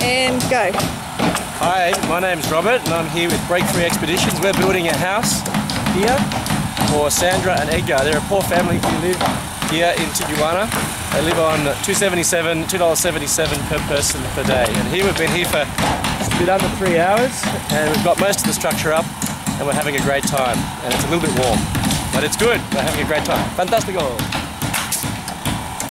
and go. Hi, my name's Robert and I'm here with Break Free Expeditions. We're building a house here for Sandra and Edgar. They're a poor family who live here in Tijuana. They live on $2.77 per person per day. And here we've been here for a bit under 3 hours and we've got most of the structure up and we're having a great time. And it's a little bit warm, but it's good. We're having a great time. Fantastico!